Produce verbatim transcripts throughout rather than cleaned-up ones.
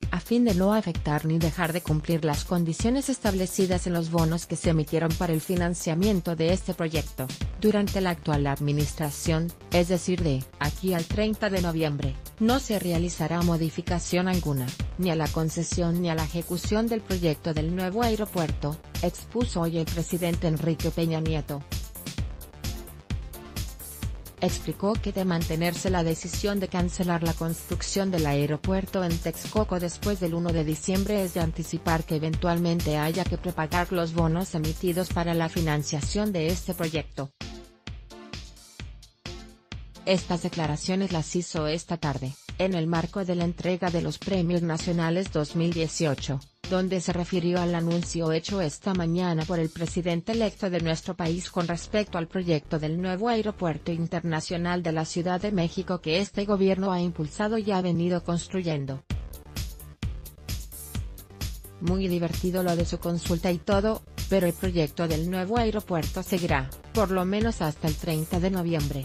a fin de no afectar ni dejar de cumplir las condiciones establecidas en los bonos que se emitieron para el financiamiento de este proyecto, durante la actual administración, es decir de aquí al treinta de noviembre, no se realizará modificación alguna, ni a la concesión ni a la ejecución del proyecto del nuevo aeropuerto, expuso hoy el presidente Enrique Peña Nieto. Explicó que de mantenerse la decisión de cancelar la construcción del aeropuerto en Texcoco después del uno de diciembre es de anticipar que eventualmente haya que prepagar los bonos emitidos para la financiación de este proyecto. Estas declaraciones las hizo esta tarde, en el marco de la entrega de los Premios Nacionales dos mil dieciocho, donde se refirió al anuncio hecho esta mañana por el presidente electo de nuestro país con respecto al proyecto del nuevo aeropuerto internacional de la Ciudad de México que este gobierno ha impulsado y ha venido construyendo. Muy divertido lo de su consulta y todo, pero el proyecto del nuevo aeropuerto seguirá, por lo menos hasta el treinta de noviembre.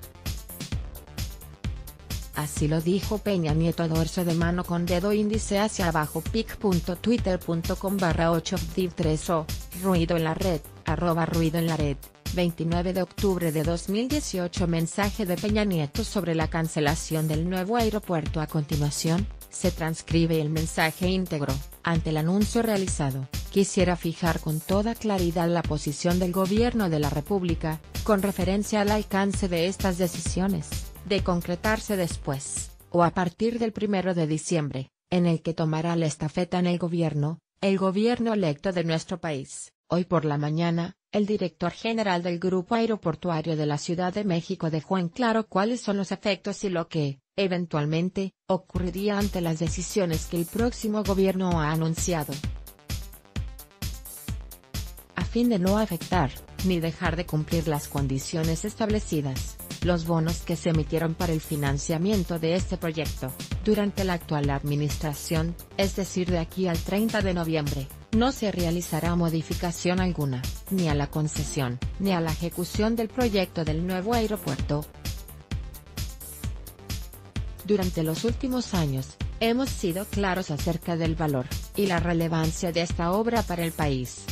Así lo dijo Peña Nieto dorso de mano con dedo índice hacia abajo pic punto twitter punto com barra ocho div tres o, ruido en la red, arroba ruido en la red, veintinueve de octubre de dos mil dieciocho. Mensaje de Peña Nieto sobre la cancelación del nuevo aeropuerto. A continuación, se transcribe el mensaje íntegro. Ante el anuncio realizado, quisiera fijar con toda claridad la posición del Gobierno de la República, con referencia al alcance de estas decisiones, de concretarse después, o a partir del primero de diciembre, en el que tomará la estafeta en el gobierno, el gobierno electo de nuestro país. Hoy por la mañana, el director general del Grupo Aeroportuario de la Ciudad de México dejó en claro cuáles son los efectos y lo que, eventualmente, ocurriría ante las decisiones que el próximo gobierno ha anunciado. A fin de no afectar, ni dejar de cumplir las condiciones establecidas, los bonos que se emitieron para el financiamiento de este proyecto, durante la actual administración, es decir de aquí al treinta de noviembre, no se realizará modificación alguna, ni a la concesión, ni a la ejecución del proyecto del nuevo aeropuerto. Durante los últimos años, hemos sido claros acerca del valor, y la relevancia de esta obra para el país.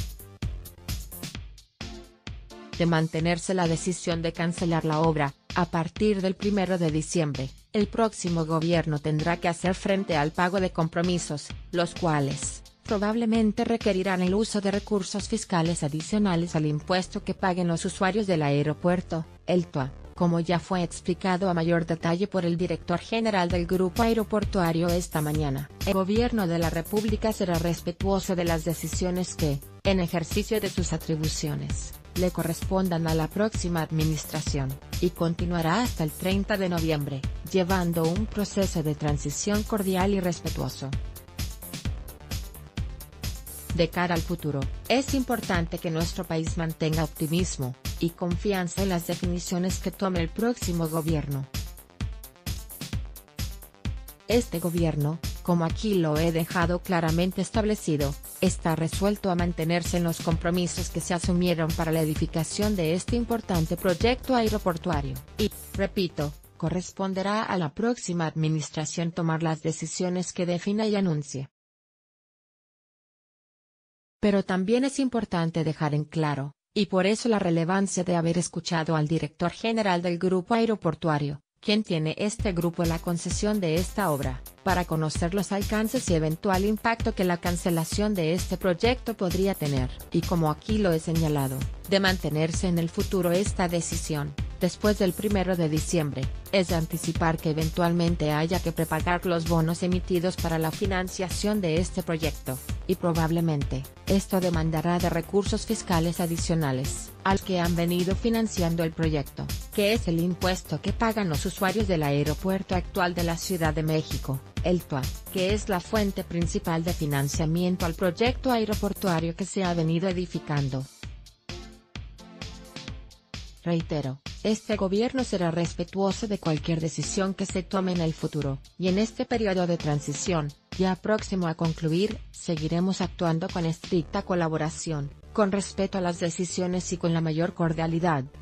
De mantenerse la decisión de cancelar la obra, a partir del primero de diciembre, el próximo gobierno tendrá que hacer frente al pago de compromisos, los cuales, probablemente requerirán el uso de recursos fiscales adicionales al impuesto que paguen los usuarios del aeropuerto, el T U A, como ya fue explicado a mayor detalle por el director general del Grupo Aeroportuario esta mañana. El gobierno de la República será respetuoso de las decisiones que, en ejercicio de sus atribuciones, le correspondan a la próxima administración, y continuará hasta el treinta de noviembre, llevando un proceso de transición cordial y respetuoso. De cara al futuro, es importante que nuestro país mantenga optimismo y confianza en las definiciones que tome el próximo gobierno. Este gobierno, como aquí lo he dejado claramente establecido, está resuelto a mantenerse en los compromisos que se asumieron para la edificación de este importante proyecto aeroportuario, y, repito, corresponderá a la próxima administración tomar las decisiones que defina y anuncie. Pero también es importante dejar en claro, y por eso la relevancia de haber escuchado al director general del Grupo Aeroportuario, quien tiene este grupo la concesión de esta obra, para conocer los alcances y eventual impacto que la cancelación de este proyecto podría tener. Y como aquí lo he señalado, de mantenerse en el futuro esta decisión, después del primero de diciembre, es de anticipar que eventualmente haya que prepagar los bonos emitidos para la financiación de este proyecto, y probablemente, esto demandará de recursos fiscales adicionales, al que han venido financiando el proyecto, que es el impuesto que pagan los usuarios del aeropuerto actual de la Ciudad de México, el T U A, que es la fuente principal de financiamiento al proyecto aeroportuario que se ha venido edificando. Reitero, este gobierno será respetuoso de cualquier decisión que se tome en el futuro, y en este periodo de transición, ya próximo a concluir, seguiremos actuando con estricta colaboración, con respeto a las decisiones y con la mayor cordialidad,